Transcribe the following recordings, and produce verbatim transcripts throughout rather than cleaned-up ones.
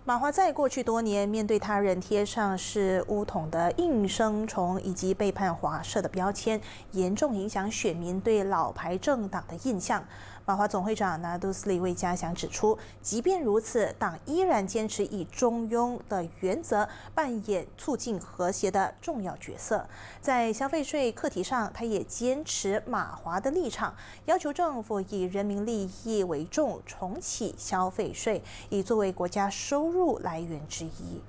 马华在过去多年面对他人贴上是巫统的应声虫以及背叛华社的标签，严重影响选民对老牌政党的印象。马华总会长拿督斯里魏家祥指出，即便如此，党依然坚持以中庸的原则扮演促进和谐的重要角色。在消费税课题上，他也坚持马华的立场，要求政府以人民利益为重，重启消费税，以作为国家收入来源之一。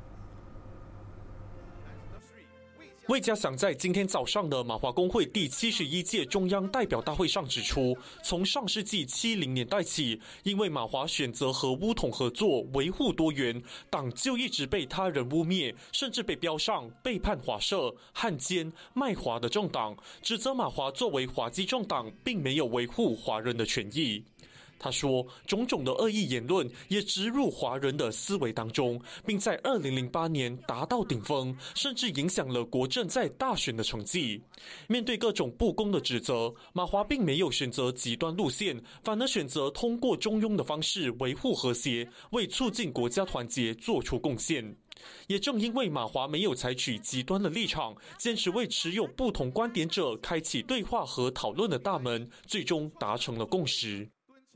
魏家祥在今天早上的马华工会第七十一届中央代表大会上指出，从上世纪七零年代起，因为马华选择和巫统合作，维护多元，党就一直被他人污蔑，甚至被标上背叛华社、汉奸、卖华的政党，指责马华作为华基政党，并没有维护华人的权益。他说，种种的恶意言论也植入华人的思维当中，并在二零零八年达到顶峰，甚至影响了国政在大选的成绩。面对各种不公的指责，马华并没有选择极端路线，反而选择通过中庸的方式维护和谐，为促进国家团结做出贡献。也正因为马华没有采取极端的立场，坚持为持有不同观点者开启对话和讨论的大门，最终达成了共识。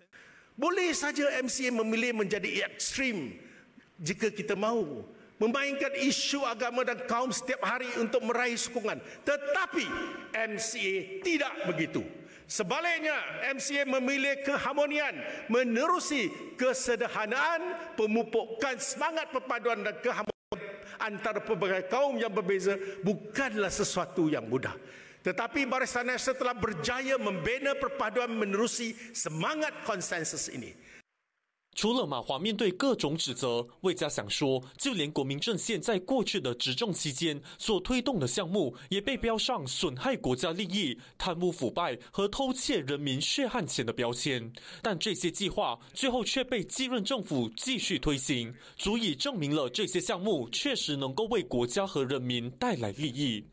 Boleh saja M C A memilih menjadi ekstrim jika kita mahu memainkan isu agama dan kaum setiap hari untuk meraih sokongan. Tetapi M C A tidak begitu. Sebaliknya, M C A memilih keharmonian, menerusi kesederhanaan, pemupukan semangat perpaduan dan keharmonian antara pelbagai kaum yang berbeza bukanlah sesuatu yang mudah. Tetapi Barisan Nasional telah berjaya membina perpaduan menerusi semangat konsensus ini。 除了马华面对各种指责，魏家祥说，就连国民阵线在过去的执政期间所推动的项目，也被标上损害国家利益、贪污腐败和偷窃人民血汗钱的标签。但这些计划最后却被继任政府继续推行，足以证明了这些项目确实能够为国家和人民带来利益。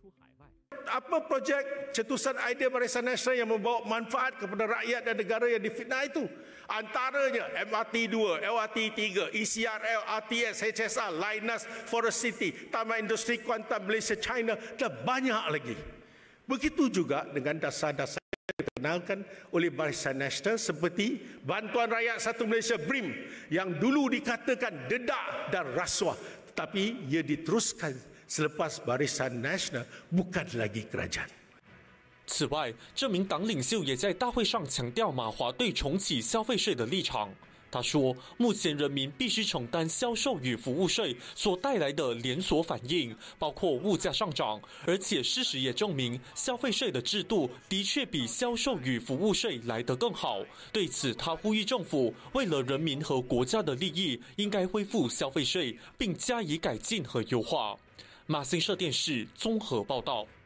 Apa projek cetusan idea Barisan Nasional yang membawa manfaat kepada rakyat dan negara yang difitnah itu? Antaranya M R T dua, L R T tiga, E C R L, R T S, H S R, Linus, Forest City, Taman Industri Kuantan Malaysia China dan banyak lagi. Begitu juga dengan dasar-dasar yang dikenalkan oleh Barisan Nasional seperti Bantuan Rakyat Satu Malaysia B R I M yang dulu dikatakan dedak dan rasuah, tetapi ia diteruskan selepas Barisan Nasional bukan lagi kerajaan。 此外，这名党领袖也在大会上强调马华对重启消费税的立场。他说，目前人民必须承担销售与服务税所带来的连锁反应，包括物价上涨，而且事实也证明，消费税的制度的确比销售与服务税来得更好。对此，他呼吁政府为了人民和国家的利益，应该恢复消费税，并加以改进和优化。马新社电视综合报道。